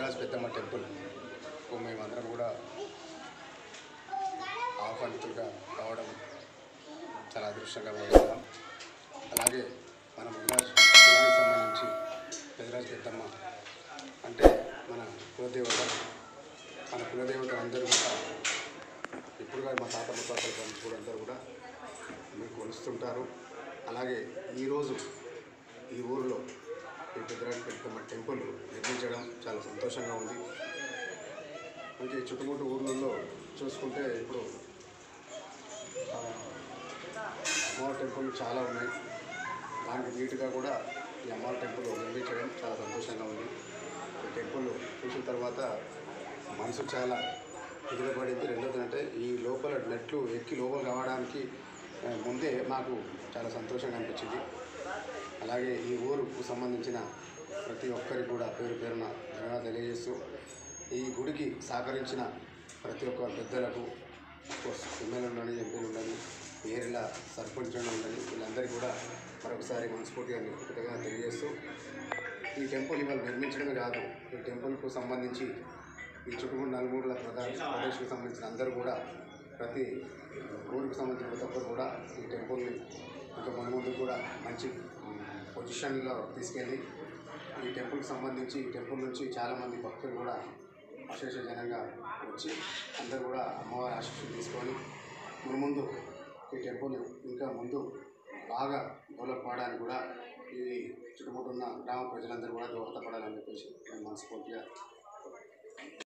పెదరాజు పెద్దమ్మ టెంపుల్ మేమందరం కూడా ఆహ్వానితులుగా కావడం చాలా అదృష్టంగా భావిస్తున్నాం. అలాగే మన కులానికి సంబంధించి పెదరాజు పెద్దమ్మ అంటే మన కులదేవతలందరూ కూడా ఇప్పుడుగా మా తాత ముత్తాతల కూడా అందరూ కూడా మీకు కొలుస్తుంటారు. అలాగే ఈరోజు ఈ ఊరిలో ఈ పెదరాజు పెద్దమ్మ టెంపుల్ నిర్మించడం చాలా సంతోషంగా ఉంది. అంటే చుట్టుముట్టు ఊర్లలో చూసుకుంటే ఇప్పుడు అమ్మవారి టెంపుల్ చాలా ఉన్నాయి. దానికి నీట్గా కూడా ఈ అమ్మవారి టెంపుల్ నిర్మించడం చాలా సంతోషంగా ఉంది. ఈ టెంపుల్ చూసిన తర్వాత మనసు చాలా ఎదురపడింది. రెండోది అంటే ఈ లోపల మెట్లు ఎక్కి లోపల కావడానికి ముందే మాకు చాలా సంతోషంగా అనిపించింది. అలాగే ఈ ఊరుకు సంబంధించిన ప్రతి ఒక్కరికి కూడా పేరు పేరున ధన్యవాదాలు తెలియజేస్తూ ఈ గుడికి సహకరించిన ప్రతి ఒక్క పెద్దలకు ఎమ్మెల్యే ఉండాలి, ఎంపీలు ఉండాలి, ఏరియాల సర్పంచ్ ఉండాలి, వీళ్ళందరికీ కూడా మరొకసారి మనస్ఫూర్తిగా కృతజ్ఞతగా తెలియజేస్తూ ఈ టెంపుల్ ఇవాళ నిర్మించడమే కాదు, ఈ టెంపుల్కు సంబంధించి ఈ చుట్టుముట్టు నలుమూడుల ప్రదేశాలకు సంబంధించిన అందరూ కూడా ప్రతి ఊరికి సంబంధించిన ప్రతి ఒక్కరు కూడా ఈ టెంపుల్ని ఇంకా ముందు కూడా మంచి పొజిషన్లో తీసుకెళ్ళి ఈ టెంపుల్కి సంబంధించి ఈ టెంపుల్ నుంచి చాలామంది భక్తులు కూడా అశేష జనంగా వచ్చి అందరూ కూడా అమ్మవారి ఆశీస్సులు తీసుకొని ముందు ఈ టెంపుల్ ఇంకా ముందు బాగా డెవలప్ అవడానికి కూడా ఈ చుట్టుముట్టు ఉన్న గ్రామ ప్రజలందరూ కూడా దోహదపడాలని చెప్పేసి నేను మనస్ఫూర్తిగా